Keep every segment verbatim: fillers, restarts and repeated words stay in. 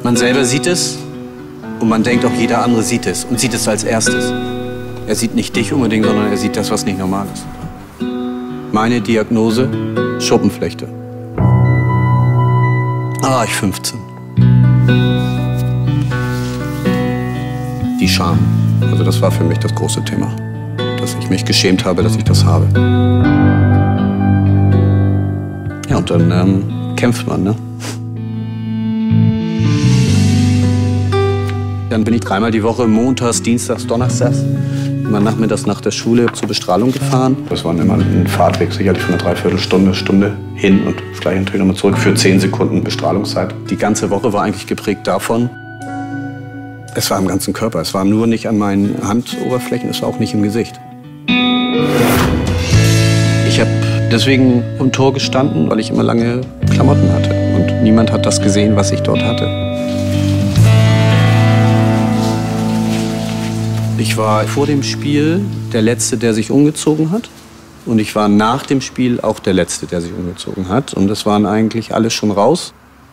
Man selber sieht es und man denkt auch, jeder andere sieht es und sieht es als erstes. Er sieht nicht dich unbedingt, sondern er sieht das, was nicht normal ist. Meine Diagnose, Schuppenflechte. Da war ich fünfzehn. Die Scham. Also das war für mich das große Thema. Dass ich mich geschämt habe, dass ich das habe. Ja, und dann ähm, kämpft man, ne? Dann bin ich dreimal die Woche, montags, dienstags, donnerstags, immer nachmittags nach der Schule zur Bestrahlung gefahren. Das war immer ein Fahrtweg, sicherlich von einer Dreiviertelstunde, Stunde hin und gleich natürlich nochmal zurück für zehn Sekunden Bestrahlungszeit. Die ganze Woche war eigentlich geprägt davon, es war am ganzen Körper. Es war nur nicht an meinen Handoberflächen, es war auch nicht im Gesicht. Ich habe deswegen im Tor gestanden, weil ich immer lange Klamotten hatte. Und niemand hat das gesehen, was ich dort hatte. Ich war vor dem Spiel der Letzte, der sich umgezogen hat. Und ich war nach dem Spiel auch der Letzte, der sich umgezogen hat. Und es waren eigentlich alle schon raus.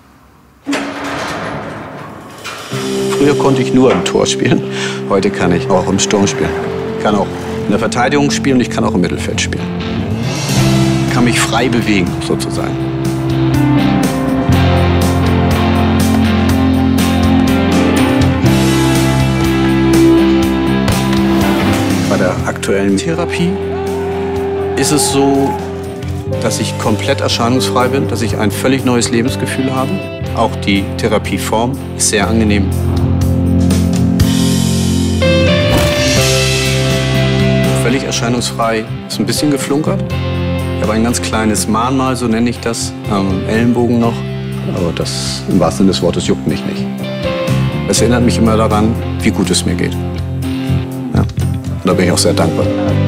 Früher konnte ich nur im Tor spielen. Heute kann ich auch im Sturm spielen. Ich kann auch in der Verteidigung spielen und ich kann auch im Mittelfeld spielen. Ich kann mich frei bewegen, sozusagen. Bei der aktuellen Therapie ist es so, dass ich komplett erscheinungsfrei bin, dass ich ein völlig neues Lebensgefühl habe. Auch die Therapieform ist sehr angenehm. Völlig erscheinungsfrei, ist ein bisschen geflunkert. Ich habe ein ganz kleines Mahnmal, so nenne ich das, am Ellenbogen noch. Aber das im wahrsten Sinne des Wortes juckt mich nicht. Es erinnert mich immer daran, wie gut es mir geht. Ja. Und da bin ich auch sehr dankbar.